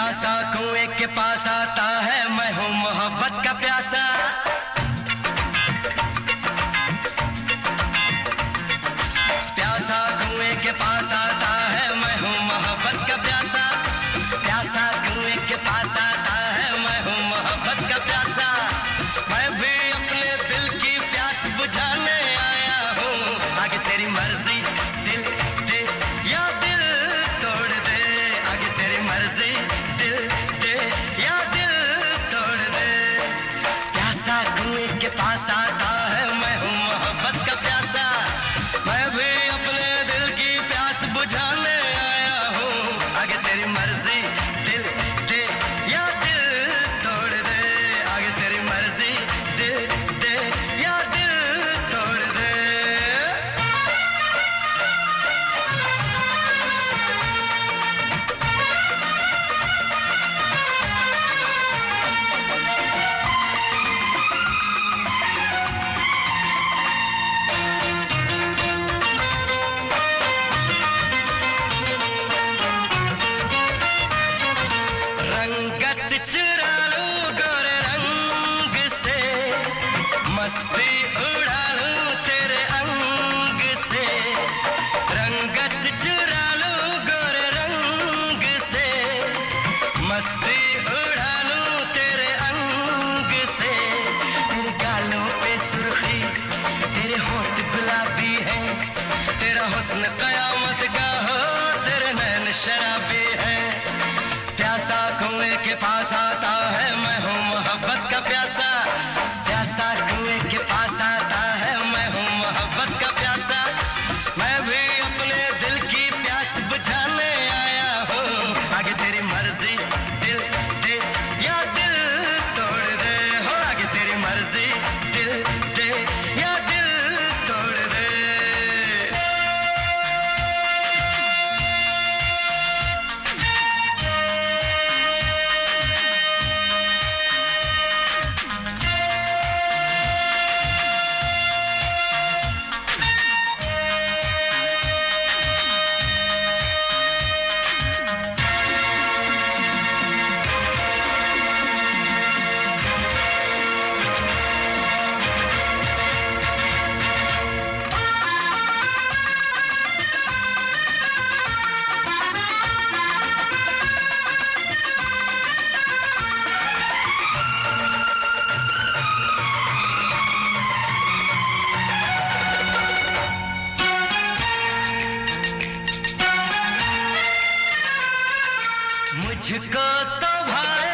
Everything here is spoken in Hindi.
प्यासा कुएं के पास आता है, मैं हूँ मोहब्बत का प्यासा। प्यासा कुएं के पास आता है, मैं हूँ मोहब्बत का प्यासा। प्यासा कुएं के पास आता है, मैं हूँ मोहब्बत का प्यासा। मैं भी अपने दिल की प्यास बुझाने आया हूँ। आगे तेरी मर्जी, दिल दे या दिल तोड़ दे। आगे तेरी मर्जी, दिल दे या दिल तोड़ दे। प्यासा कुएं के पास आता है, मैं हूँ मोहब्बत का प्यासा। मैं भी अपने दिल की प्यास बुझाने आया हूँ। आगे तेरी मर्जी, दिल दे या दिल तोड़ दे। आगे तेरी मर्जी, दिल दे या दिल तोड़ दे। रंगत चुरा लूं गोरे रंग से, मस्ती उड़ा लूं तेरे अंग से। रंगत चुरा लूं गोरे रंग से, मस्ती उड़ा लूं तेरे अंग से। तेरे गालों पे सुर्खी, तेरे होंठ गुलाबी है। तेरा हुस्न कयामत का हो, तेरे नैन शराबी है। प्यासा कुएं के पास आता है, मैं हूँ मोहब्बत का प्यासा। प्यासा कुएं के पास आता है, मैं हूँ मोहब्बत का प्यासा। मैं भी अपने दिल की प्यास बुझाने आया हूँ। आगे तेरी मर्जी, दिल दे या दिल तोड़ दे। हो आगे तेरी मर्जी, दिल दे या दिल तोड़ दे। मुझको तो भाई